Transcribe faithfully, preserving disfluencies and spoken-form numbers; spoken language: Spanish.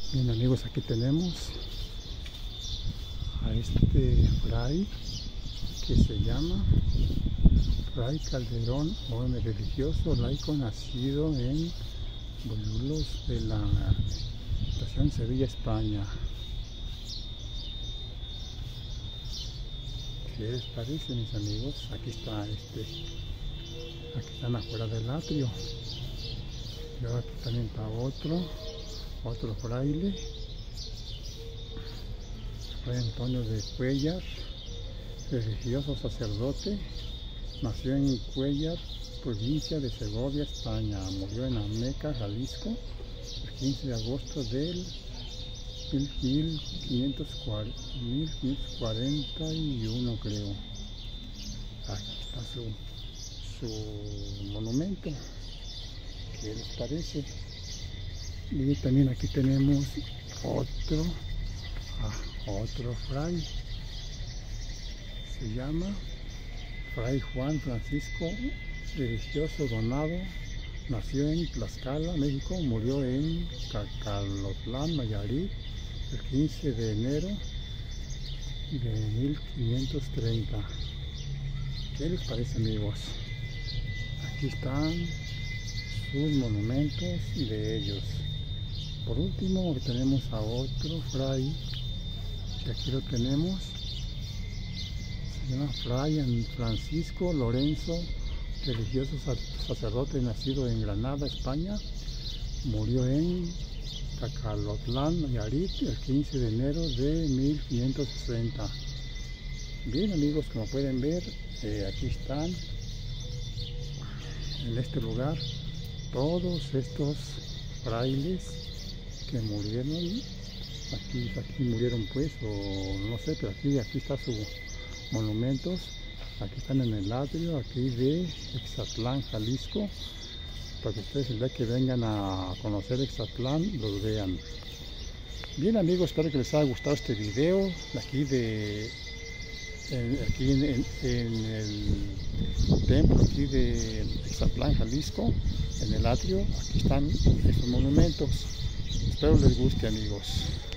Bien amigos, aquí tenemos a este fray que se llama Fray Calderón, hombre religioso laico nacido en Bolulos de la estación Sevilla, España. ¿Qué les parece, mis amigos? Aquí está este, aquí están afuera del atrio. Y ahora aquí también está otro, otro fraile, Fray Antonio de Cuéllar, religioso sacerdote, nació en Cuéllar, provincia de Segovia, España, murió en Ameca, Jalisco, el quince de agosto del mil quinientos cuarenta y uno, creo. Aquí está su, su monumento. ¿Qué les parece? Y también aquí tenemos otro, ah, otro fray. Se llama Fray Juan Francisco, religioso donado. Nació en Tlaxcala, México, murió en Cacalotlán, Nayarit, el quince de enero de mil quinientos treinta. ¿Qué les parece, amigos? Aquí están sus monumentos de ellos. Por último, tenemos a otro fray, que aquí lo tenemos. Se llama Fray Francisco Lorenzo, religioso sacerdote nacido en Granada, España, murió en Cacalotlán, Nayarit, el quince de enero de mil quinientos sesenta. Bien amigos, como pueden ver, eh, aquí están, en este lugar, todos estos frailes que murieron. Aquí, aquí murieron pues, o no sé, pero aquí, aquí están sus monumentos. Aquí están en el atrio, aquí de Ixtatlán, Jalisco, para que ustedes el día que vengan a conocer Ixtatlán los vean. Bien amigos, espero que les haya gustado este video de aquí de en, aquí en, en, en el templo aquí de Ixtatlán, Jalisco, en el atrio. Aquí están estos monumentos. Espero les guste, amigos.